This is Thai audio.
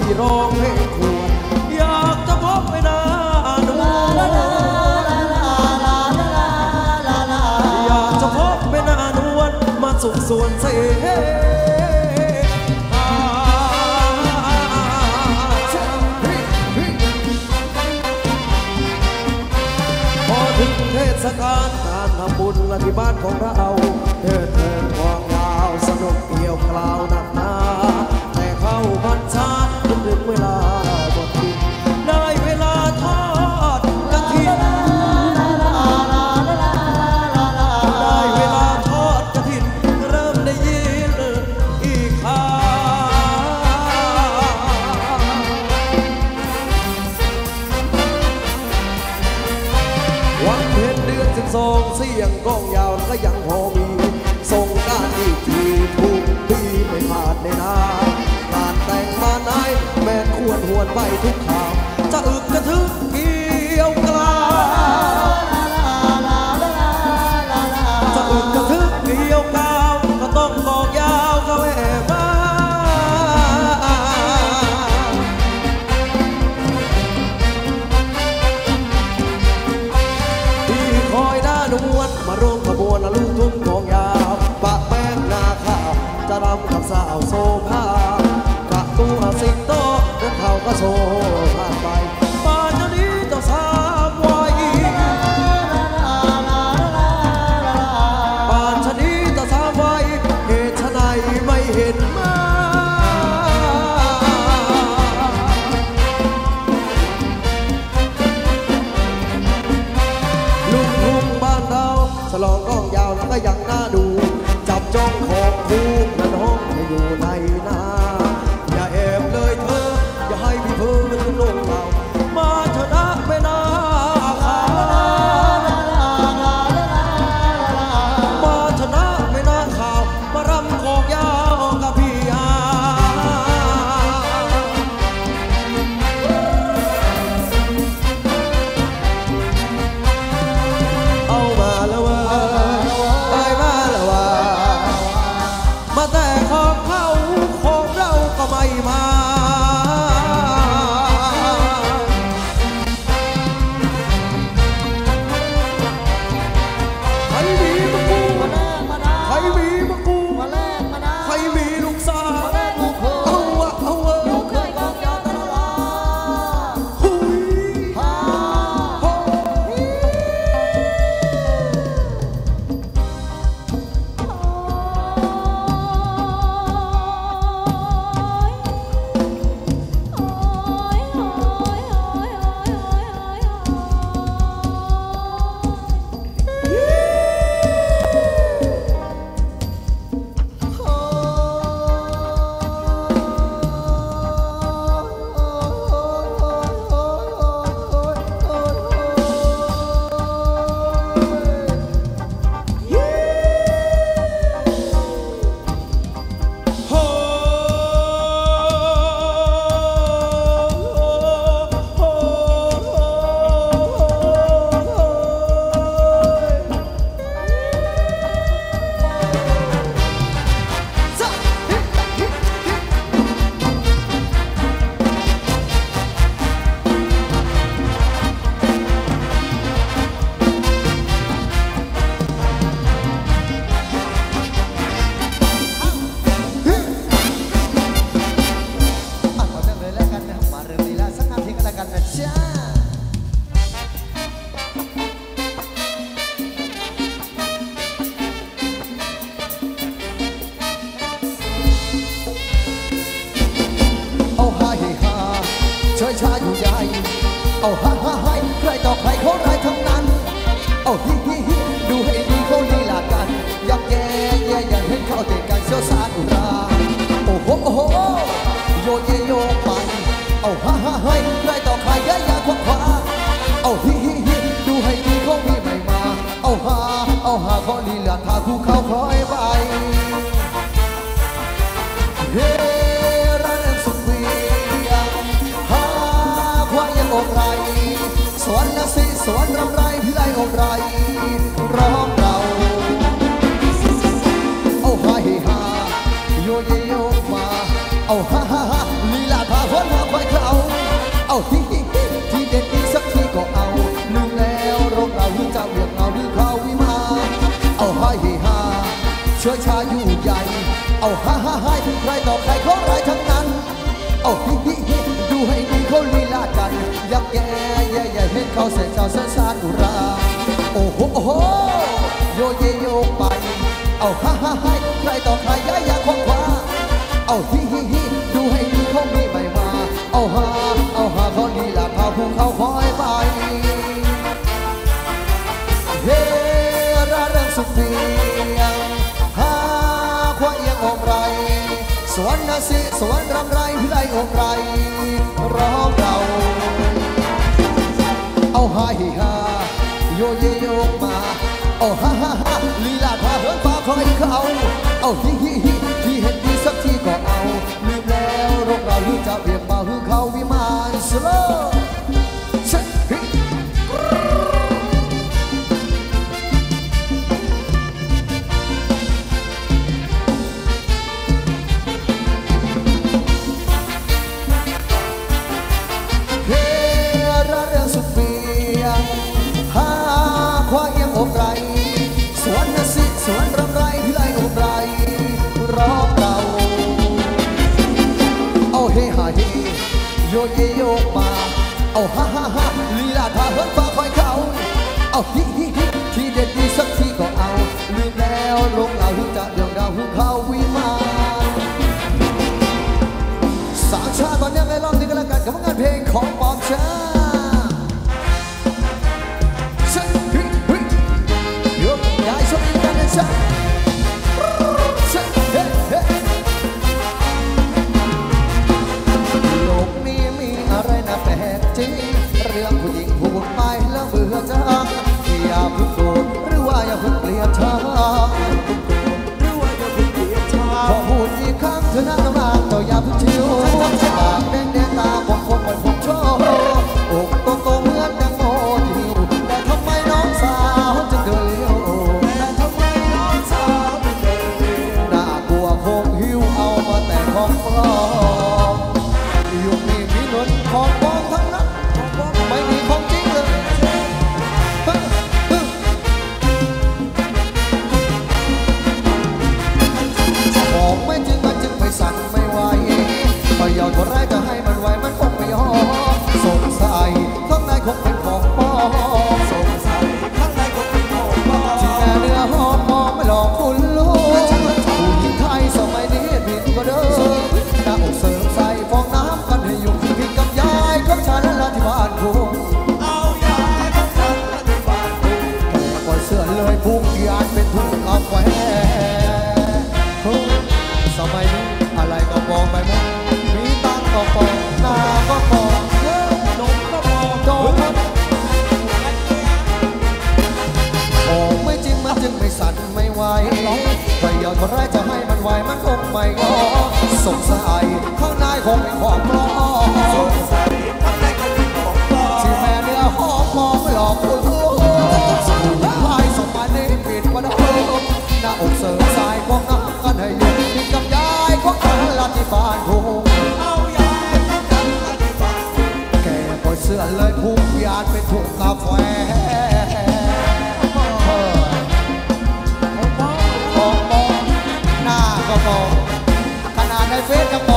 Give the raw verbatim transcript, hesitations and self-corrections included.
ร้องเพลงควรอยากจะพบไม่นานอยากจะพบไม่นานวนมาสุขส่วนเสพอถึงเทศกาลการทำบุญที่บ้านของเราเดินเดินกวางยาวสนุกเกี่ยวกล่าวหนักหนาแต่เข้าพรรษาถึงเวลาบทกินได้เวลาทอดกฐินได้เวลาทอดกฐินเริ่มได้ยินอีกคราวันเพ็ญเดือนสิบสองเสียงกองยาวก็ยังพอมีส่งการอีกทีทุกปีไม่ขาดในนางานแต่งมาไหนแม่ควรหวนไปทุกข่าวจะอึกกระทึกเกี่ยวกลาวจะอึกกระทึกเกี่ยวกลาวก็ต้องบอกยาวเขาแห่มาที่คอยด้านวนมาร่วมขบวนลูกทุ่งกองยาวปะแป้งนาข้าวจะรำกับสาวโซภากะตัวสิงโตนั้นเขาก็โซผ่านไปป่านนี้เจ้าสามวัยป่านชะนี้เจ้าสามวัยเหตุไฉนไม่เห็นมาลูกทุ่งบ้านเราฉลองกองยาวแล้วก็ยังน่าดูจับจ้องของคู่นั้นห้องให้อยู่ในนาอย่าแอบเลยเธออย่าให้พี่เพื่อนลงเรามาเถอะนะไม่น่าขามาเถอะนะไม่น่าข่าวมารำของยาวกับพี่อาเอามาแล้วว่าได้มาแล้วว่ามาแต่ของเขาของเราก็ไม่มาใครมีมะกูใครมีมะกูใครมีลูกสาวเอาวะเอาวะลูกเคยกองยาวตลอดหุยฮ่าโฮ้เชยชาอยู่ใหญ่เอาฮ่าฮ่าฮ่าใครต่อใครเขาได้ทั้งนั้นเอาฮิฮิฮิดูให้ดีเขาลีลากันยักแย่แย่ยันเห็นเขาเตะกันเสียวสาดุราโอ้โหโอ้โหโยเยโยมันเอาฮ่าฮ่าฮ่าใครต่อใครแย่ยาควักขวาเอาฮิฮิฮิดูให้ดีเขามีใหม่มาเอาฮ่าเอาฮ่าเขาลีลาท่าคู่เขาคอยไปเฮ้อกไรสวนนะสิสวนรำไรพี่ไรอกไรร้องเราเอาฮาเฮฮาโยเยโยมาเอาฮ่าฮ่าฮ่าลีลาท่าฝนอ้โหโยเยโยไปเอาฮ่าฮ่าฮ่าใครต่อใครย้ายยางควงคว้าเอาฮิฮิฮิดูให้ดีเขามีใหม่มาเอาฮ่าเอาฮ่าเขาดีละพาภูเขาคอยไปเฮระเรื่องสุดเพียงฮ่าควาเอียงองไรสวนนาสิสวนรำไรพิไลองไรร้องเราเอาฮ่าฮิฮาโยเยโยมาเอาฮ่าฮ่าฮ่าลีลาท่าเหินฟ้าคอยเขาเอาฮิฮิฮิที่เห็นดีสักทีก็เอาลืมแล้วโรคเราลืมจะเรียกมาหือเขาวิมานสโลเช็คฮิเฮระเรื่องสุดเปียงฮ่าควาเอียงอกไรสวนนาสิสวนรำไรพิไลอกไรร้องเราเอาเฮฮาเฮโยเยโยมาเอาฮ่าฮ่าฮ่าลีลาท่าเหินฟ้าคอยเขาเอาฮิฮิฮิที่เด็ดดีสักทีก็เอาลืมแล้วลงเราถึงจะเดี่ยวดาวถึงเขาวิมานสามชาติตอนนี้ไงลองนี่กันแล้วกันกับงานเพลงของปอมชาย้ายชมกันนะจ๊ะโลกนี้มีอะไรน่าแปลกจริงเรื่องผู้หญิงพูดไปแล้วเบื่อจังอย่าเพิ่งโกรธหรือว่าอย่าเพิ่งเกลียดเธอพอพูดอีกครั้งเธอหน้ามาเจ้าอย่าเพิ่งชิวปากแดงแดงตาบงคงบนผมโชว์อกโตโตเหมือนแตงโมที่หิวแต่ทำไมน้องสาวจึงเดินเลี้ยวของปลอมยุคนี้มีเงินของปลอมทั้งนั้นไม่มีของจริงเลยของไม่จริงมันจึงไม่สั่นไม่ไหวพยายามคนร้ายจะให้มันไหวมันคงไม่ยอมสงสัยข้างในคงเป็นของปลอมสงสัยข้างในคงเป็นของปลอมที่แม่เนื้อหอมมองไม่หลอกคุณลูกผู้หญิงไทยสมัยนี้ผิดก็เดิมหน้าอกเสริมใส่ฟองน้ำกันให้ยุ่งผิดกับยายของฉันและที่บ้านคุณเอายายของฉันและที่บ้านคุณแค่ปล่อยเสื้อเลยพุ่งยานเป็นทุ่งกาแฟสมัยนี้อะไรก็ปลอมไปหมดมีตังก็ปลอมหน้าก็ปลอมนมก็ปลอมโดนของไม่จริงมันจึงไม่สั่นไม่ไหวพยายามคนร้ายจะให้มันไหวมันคงไม่งอสงสัยข้างในคงเป็นของปลอมสงสัยข้างในคงเป็นของปลอมที่แม่เนื้อหอมมองไม่หลอกคุณลูกพายสมัยนี้ผิดกว่าเดิมหน้าอกเสริมสายของน้ำกันให้ยุ่งผิดกับยายของฉันละที่บ้านคุณเอายายของฉันละที่บ้านแกปล่อยเสื้อเลยพุ่งยานเป็นถุงกาแฟของปลอมหน้าก็ปลอมขนาดในเฟซยัง